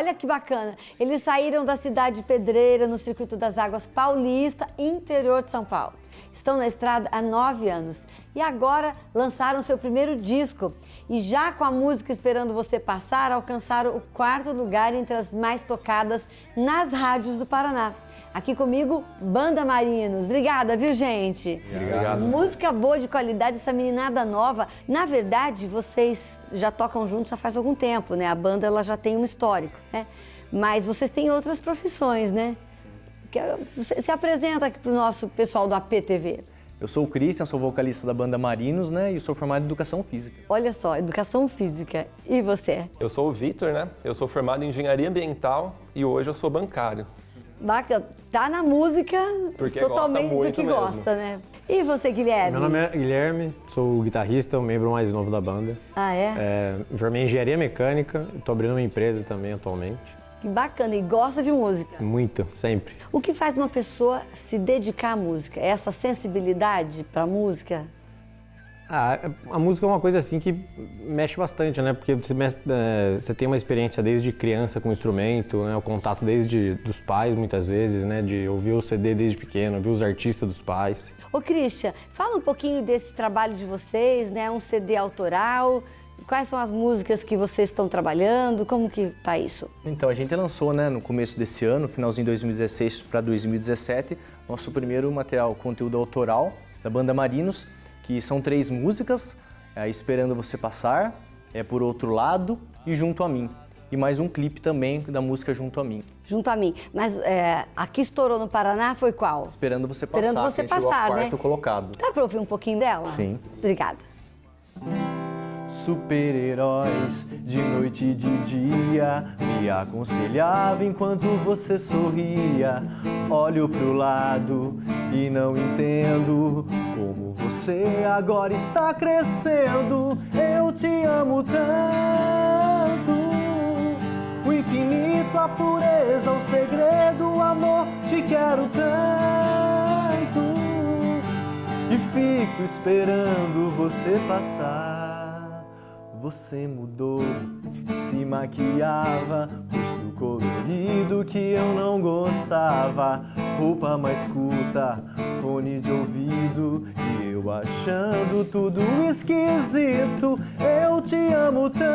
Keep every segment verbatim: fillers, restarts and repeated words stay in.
Olha que bacana. Eles saíram da cidade de Pedreira, no Circuito das Águas Paulista, interior de São Paulo. Estão na estrada há nove anos e agora lançaram seu primeiro disco. E já com a música Esperando Você Passar, alcançaram o quarto lugar entre as mais tocadas nas rádios do Paraná. Aqui comigo, Banda Marinos. Obrigada, viu, gente? Obrigado. Música boa, de qualidade, essa meninada nova. Na verdade, vocês já tocam juntos já faz algum tempo, né? A banda ela já tem um histórico, né? Mas vocês têm outras profissões, né? Quero, você se apresenta aqui para o nosso pessoal do A P T V. Eu sou o Christian, sou vocalista da Banda Marinos, né? E sou formado em Educação Física. Olha só, Educação Física. E você? Eu sou o Vitor, né? Eu sou formado em Engenharia Ambiental e hoje eu sou bancário. Bacana. Tá na música porque totalmente gosta muito porque mesmo. gosta, né? E você, Guilherme? Meu nome é Guilherme, sou o guitarrista, o membro mais novo da banda. Ah, é? É, formei em Engenharia Mecânica, estou abrindo uma empresa também atualmente. Que bacana, e gosta de música? Muito, sempre. O que faz uma pessoa se dedicar à música? É essa sensibilidade para a música? Ah, a música é uma coisa assim que mexe bastante, né? Porque você, é, você tem uma experiência desde criança com o instrumento, né? O contato desde dos pais, muitas vezes, né? De ouvir o C D desde pequeno, ouvir os artistas dos pais. Ô, Christian, fala um pouquinho desse trabalho de vocês, né? Um C D autoral. Quais são as músicas que vocês estão trabalhando? Como que tá isso? Então, a gente lançou, né, no começo desse ano, finalzinho de dois mil e dezesseis para dois mil e dezessete, nosso primeiro material, conteúdo autoral da Banda Marinos, que são três músicas, é, Esperando Você Passar, é Por Outro Lado e Junto a Mim. E mais um clipe também da música Junto a Mim. Junto a Mim. Mas é, a que estourou no Paraná foi qual? Esperando Você Passar, Esperando Você que a gente Passar, chegou ao né? quarto colocado. Dá pra ouvir um pouquinho dela? Sim. Obrigada. Super-heróis de noite e de dia me aconselhava enquanto você sorria. Olho pro lado e não entendo como você agora está crescendo. Eu te amo tanto, o infinito, a pureza, o segredo, o amor, te quero tanto e fico esperando você passar. Você mudou, se maquiava, rosto colorido que eu não gostava, roupa mais curta, fone de ouvido e eu achando tudo esquisito. Eu te amo tanto,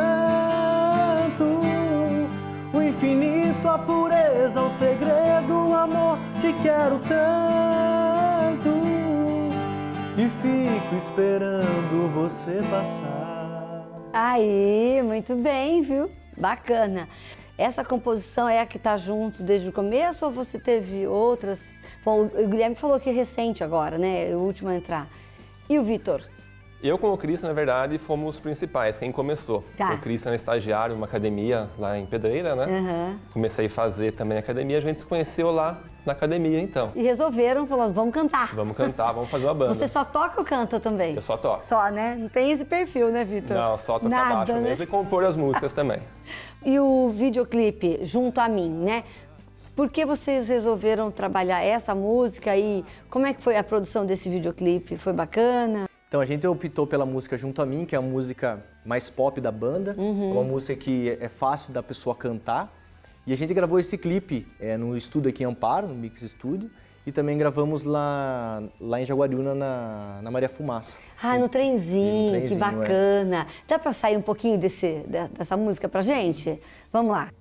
o infinito, a pureza, o segredo, o amor, te quero tanto e fico esperando você passar. Aí, muito bem, viu? Bacana. Essa composição é a que tá junto desde o começo ou você teve outras? Bom, o Guilherme falou que é recente agora, né? É o último a entrar. E o Vitor? Eu com o Christian, na verdade, fomos os principais, quem começou. Tá. O Christian é estagiário em uma academia lá em Pedreira, né? Uhum. Comecei a fazer também academia, a gente se conheceu lá na academia, então. E resolveram, falando, vamos cantar. Vamos cantar, vamos fazer uma banda. Você só toca ou canta também? Eu só toco. Só, né? Não tem esse perfil, né, Vitor? Não, só tocar Nada, baixo né? mesmo e compor as músicas também. E o videoclipe, Junto a Mim, né? Por que vocês resolveram trabalhar essa música e como é que foi a produção desse videoclipe? Foi bacana? Então a gente optou pela música Junto a Mim, que é a música mais pop da banda, uhum. É uma música que é fácil da pessoa cantar. E a gente gravou esse clipe é, no estúdio aqui em Amparo, no Mix Studio, e também gravamos lá, lá em Jaguariúna, na, na Maria Fumaça. Ah, no trenzinho, no trenzinho que bacana. É. Dá pra sair um pouquinho desse, dessa música pra gente? Vamos lá.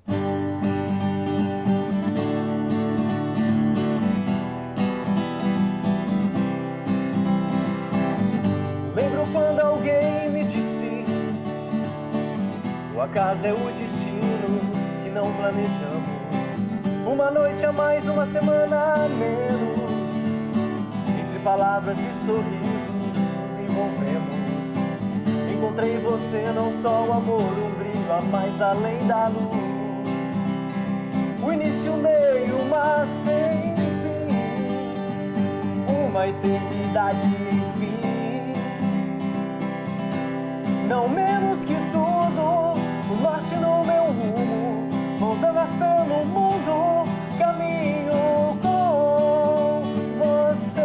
Lembro quando alguém me disse: o acaso é o destino que não planejamos. Uma noite a mais, uma semana a menos. Entre palavras e sorrisos nos envolvemos. Encontrei você, não só o amor, um brilho a mais além da luz. O início, o meio, mas sem fim. Uma eternidade, enfim. Não menos que tudo, o norte no meu rumo, mãos dadas pelo mundo, caminho com você,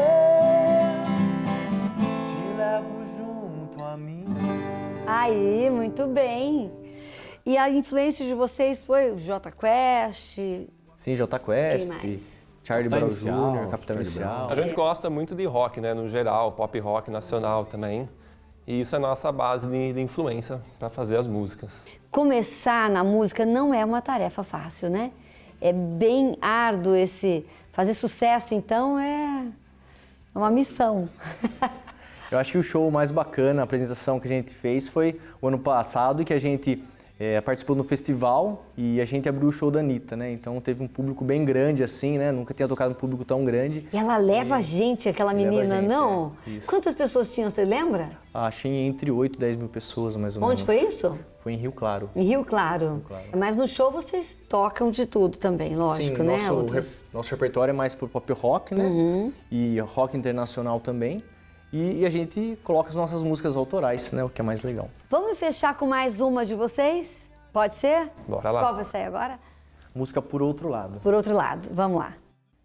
te levo junto a mim. Aí, muito bem. E a influência de vocês foi o Jota Quest? Sim, Jota Quest, Quem mais? Charlie Capitão Brown Inicial, Júnior, Capitão Charlie Inicial. A gente gosta muito de rock, né, no geral, pop rock nacional também. E isso é a nossa base de, de influência para fazer as músicas. Começar na música não é uma tarefa fácil, né? É bem árduo esse... Fazer sucesso, então, é uma missão. Eu acho que o show mais bacana, a apresentação que a gente fez foi o ano passado, que a gente é, participou no festival e a gente abriu o show da Anitta, né? Então teve um público bem grande assim, né? Nunca tinha tocado um público tão grande. E ela leva a gente, aquela menina, Leva a gente, não? é, isso. Quantas pessoas tinham, você lembra? Achei entre oito e dez mil pessoas, mais ou Onde menos. foi isso? Foi em Rio Claro. Em Rio Claro. Claro. Mas no show vocês tocam de tudo também, lógico, Sim, né? nosso, Outros... re- nosso repertório é mais pro pop rock, né? Uhum. E rock internacional também. E, e a gente coloca as nossas músicas autorais, né? O que é mais legal. Vamos fechar com mais uma de vocês? Pode ser? Bora lá. Qual vai sair agora? Música Por Outro Lado. Por outro lado, vamos lá.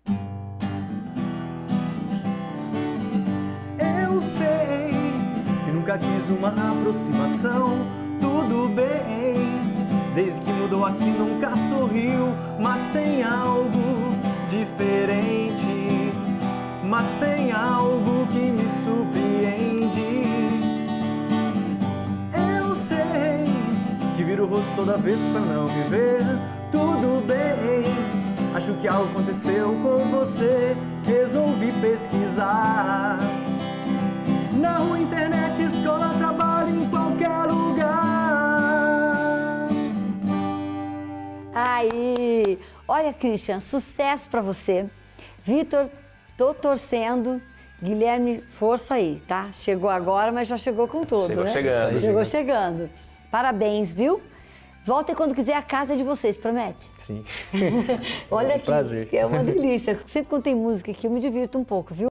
Eu sei que nunca quis uma aproximação, tudo bem. Desde que mudou aqui nunca sorriu, mas tem algo diferente. Mas tem algo que me surpreende. Eu sei que viro o rosto toda vez pra não me ver, tudo bem. Acho que algo aconteceu com você, resolvi pesquisar. Na rua, internet, escola, trabalho, em qualquer lugar. Aí, olha, Christian, sucesso pra você. Vitor, tô torcendo. Guilherme, força aí, tá? Chegou agora, mas já chegou com tudo, Chegou né? chegando. Chegou chegando. Parabéns, viu? Voltem quando quiser, a casa é de vocês, promete? Sim. Olha É um aqui, prazer. é uma delícia. Sempre quando tem música aqui, eu me divirto um pouco, viu?